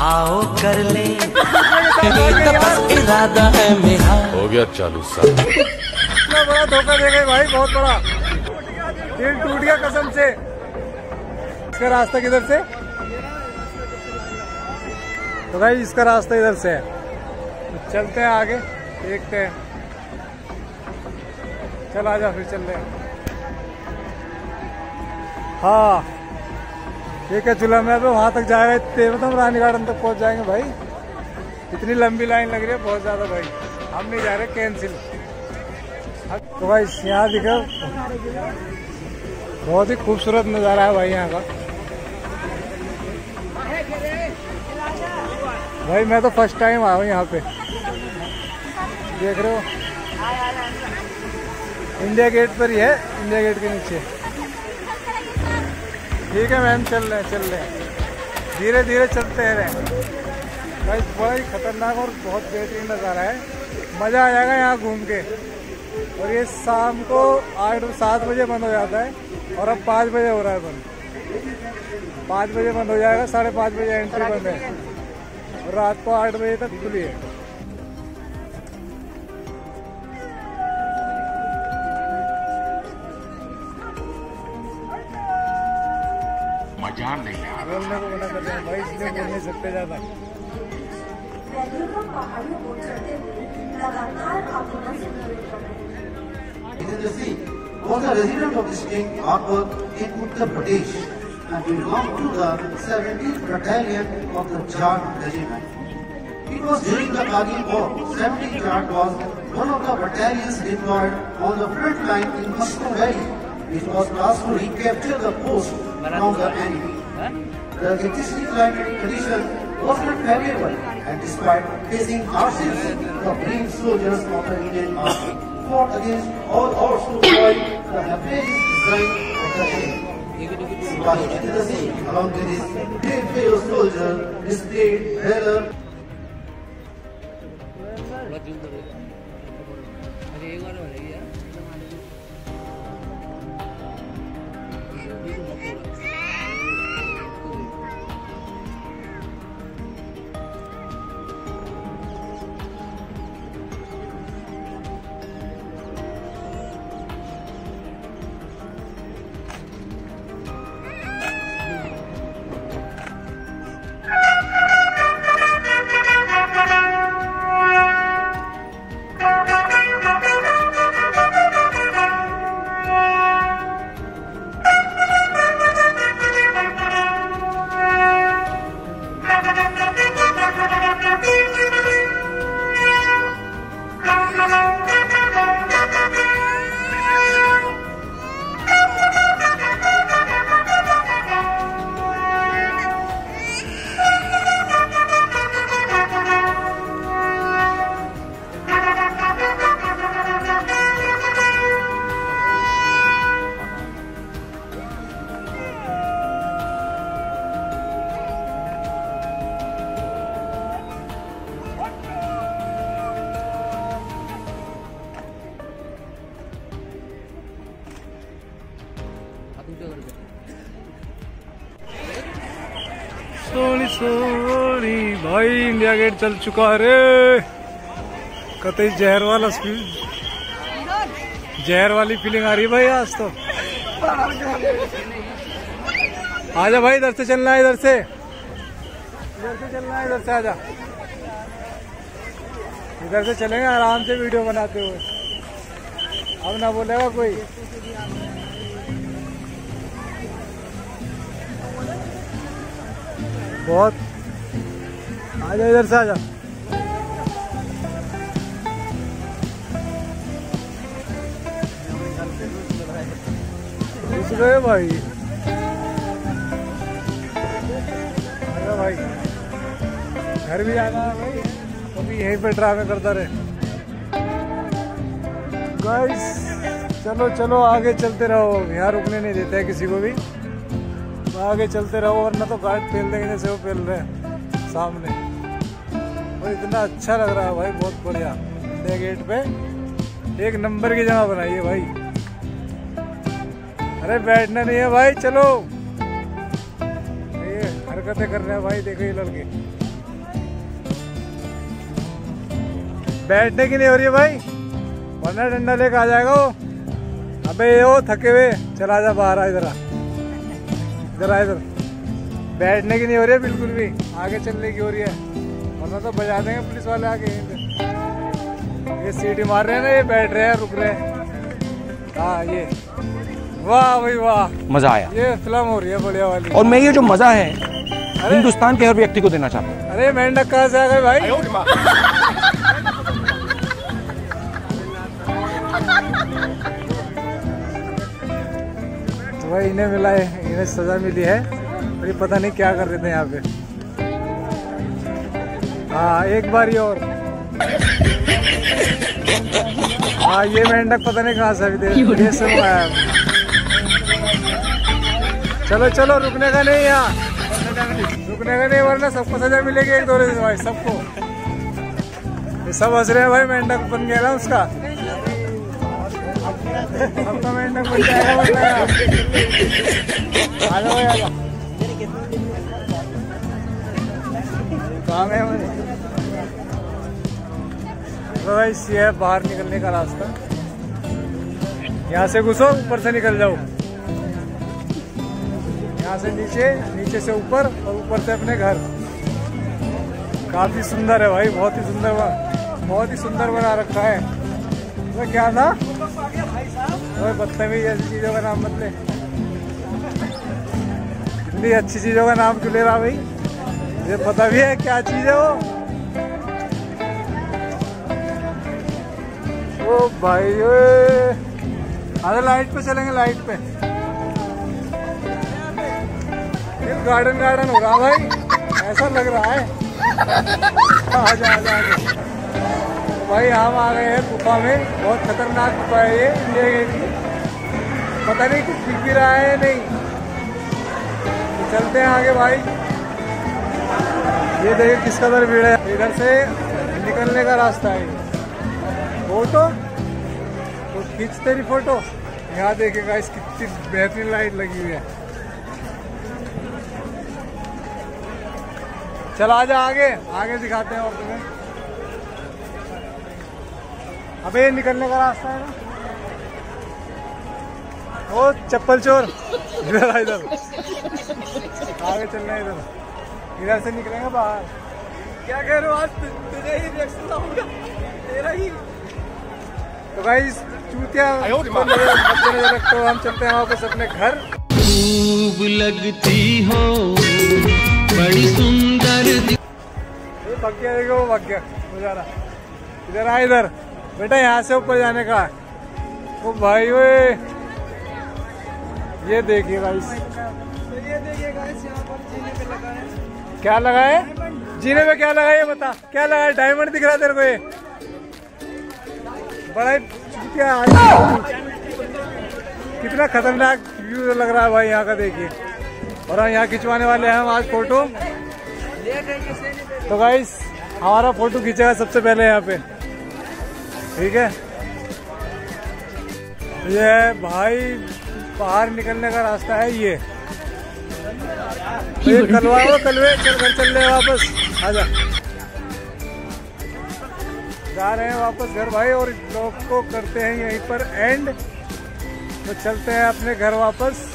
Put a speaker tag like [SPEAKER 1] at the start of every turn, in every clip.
[SPEAKER 1] आओ कर ले इरादा है मेरा।
[SPEAKER 2] हो गया चालू साहब।
[SPEAKER 3] इतना बड़ा धोखा दे गए भाई, बहुत बड़ा। दिल टूट गया कसम से। इसका रास्ता किधर से? तो भाई इसका रास्ता इधर से है, तो चलते हैं आगे, देखते हैं। चल आजा फिर चल रहे हैं। हाँ ठीक है, चूल्हा में वहां तक जाएगा, मतलब रानी गार्डन तक पहुंच जाएंगे भाई। इतनी लंबी लाइन लग रही है बहुत ज्यादा भाई, हम नहीं जा रहे, कैंसिल। तो भाई यहाँ दिखा, बहुत ही खूबसूरत नज़ारा है भाई यहाँ का। भाई मैं तो फर्स्ट टाइम आया हूँ यहाँ पे, देख रहे हो इंडिया गेट पर ही है, इंडिया गेट के नीचे। ठीक है मैम, चल रहे हैं, धीरे धीरे चलते हैं भाई। बड़ा ही खतरनाक और बहुत बेहतरीन नज़ारा है, मज़ा आ जाएगा यहाँ घूम के। और ये शाम को 7 बजे बंद हो जाता है, और अब 5 बजे हो रहा है बंद। 5 बजे बंद हो जाएगा, 5:30 बजे एंट्री बंद है, और रात को 8 बजे तक खुली है।
[SPEAKER 2] मजा नहीं आ रहा।
[SPEAKER 3] बोलने को मना कर रहे हैं भाई, इसलिए बोल नहीं सकते ज्यादा।
[SPEAKER 4] Was a resident of this king Akbar in Uttar Pradesh and belonged to the 17th Battalion of the Jat Regiment. It was during the Kargil War. 17th Jat was one of the battalions deployed on the front line in Moscow Valley. It was tasked to recapture the post from the enemy. The existing climatic condition was not favorable, and despite facing hardships, the brave soldiers of the Indian Army fought against all odds to avoid the nefarious design of the enemy. Subhash Chandra Singh, along with his brave fellow soldiers, displayed valor.
[SPEAKER 3] Soni भाई, India gate चल चुका है रे। कतई जहर वाली feeling आ रही है भाई आज तो। आजा भाई, इधर से चलना है, इधर से चलना है, इधर से आजा। इधर से चलेंगे आराम से वीडियो बनाते हुए, अब ना बोलेगा कोई। बहुत आजा, इधर से आजा। घुस गए भाई, आजा भाई, घर भी आना है भाई, कभी यहीं पे ड्रामे करता रहे। गाइस चलो चलो आगे चलते रहो, यहाँ रुकने नहीं देता है किसी को भी, आगे चलते रहो वरना तो गार्ड फेल देंगे जैसे वो फेल रहे हैं सामने। और इतना अच्छा लग रहा है भाई, बहुत बढ़िया। इंडिया गेट पे एक नंबर की जगह बनाई है भाई। अरे बैठना नहीं है भाई, चलो। ये हरकतें कर रहे हैं भाई, देखो ये लड़के। बैठने की नहीं हो रही है भाई, वरना डंडा लेकर आ जाएगा वो। अबे ये वो थके हुए, चला जा बाहर, आ इधर, इधर आ इधर। बैठने की नहीं हो रही है बिल्कुल भी, आगे चलने की हो रही है, वरना तो बजा देंगे पुलिस वाले आके यहीं पे। ये सीटी मार रहे हैं ना, ये बैठ रहे हैं, रुक रहे हैं। हाँ ये, वाह भाई वाह,
[SPEAKER 5] मजा आया।
[SPEAKER 3] ये फिल्म हो रही है बढ़िया वाली।
[SPEAKER 5] और मैं ये जो मजा है हिंदुस्तान के हर व्यक्ति को देना चाहता हूँ।
[SPEAKER 3] अरे मेंढक कहाँ से आ गए भाई? तो भाई इन्हें मिला है, इन्हें सजा मिली है, और ये पता नहीं क्या कर रहे थे यहाँ पे। हाँ एक बार ये और, हाँ ये मेंढक पता नहीं कहाँ से अभी ये सब आया। चलो चलो, रुकने का नहीं यहाँ, रुकने का नहीं, वरना सबको सजा मिलेगी एक दो दिन भाई, सबको। ये सब हंस रहे हैं भाई, मेंढक बन गया ना उसका, सबका मेंढक बन जाएगा वरना। आ जाओ आ जाओ, काम है मुझे। तो भाई ये है बाहर निकलने का रास्ता, यहाँ से घुसो, ऊपर से निकल जाओ, यहाँ से नीचे, नीचे से ऊपर, और ऊपर से अपने घर। काफी सुंदर है भाई, बहुत ही सुंदर, बहुत ही सुंदर बना रखा है। तो क्या था वो, बदतमीज ऐसी चीजों का नाम मत ले, इतनी अच्छी चीजों का नाम क्यों ले रहा भाई? ये पता भी है क्या चीज है वो। ओ भाई अरे लाइट पे चलेंगे, लाइट पे। गार्डन गार्डन हो रहा भाई, ऐसा लग रहा है। आजा आजा आजा भाई, हम आ गए हैं गुफा में, बहुत खतरनाक गुफा है ये इंडिया गेट की। पता नहीं कुछ दिख भी रहा है या नहीं, तो चलते हैं आगे भाई। ये देखिए किस कदर भीड़ है, इधर से निकलने का रास्ता है। फोटो तो खींच तेरी फोटो, यहाँ देखेगा इस कितनी बेहतरीन लाइट लगी हुई है। चल आजा आगे, आगे दिखाते हैं और तुम्हें। अबे ये निकलने का रास्ता है ना, ओ चप्पल चोर, इधर इधर आगे चलना है, इधर से निकलेंगे बाहर। क्या कह रहे हो, आज तुझे ही रिएक्शन होगा तेरा ही। तो भाई चूतिया रखते हो, हम चलते हैं वापस अपने घर।
[SPEAKER 1] खूब लगती हो, बड़ी सुंदर।
[SPEAKER 3] भाग गया, देखो वो भाग गया बेचारा। इधर आ, इधर बेटा, यहाँ से ऊपर जाने का। ओ भाई वे, ये देखिए गाइस, ये देखिए गाइस, यहाँ पर जीने पे लगा है। क्या लगा है? जीने पे क्या लगा है ये बता, क्या लगा है? डायमंड दिख रहा है तेरे को? ये बड़ा क्या, कितना खतरनाक व्यू लग रहा है भाई यहाँ का, देखिए। और हम यहाँ खिंचवाने वाले हैं हम आज फोटो। तो गाइस हमारा फोटो खींचेगा सबसे पहले यहाँ पे, ठीक है? ये भाई बाहर निकलने का रास्ता है ये। तो ये कलवाओ, कलवे, चल घर चल रहे वापस, आजा। जा रहे हैं वापस घर भाई, और लोग को करते हैं यहीं पर एंड। तो चलते हैं अपने घर वापस,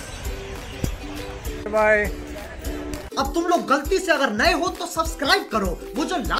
[SPEAKER 3] बाय।
[SPEAKER 6] अब तुम लोग गलती से अगर नए हो तो सब्सक्राइब करो, वो जो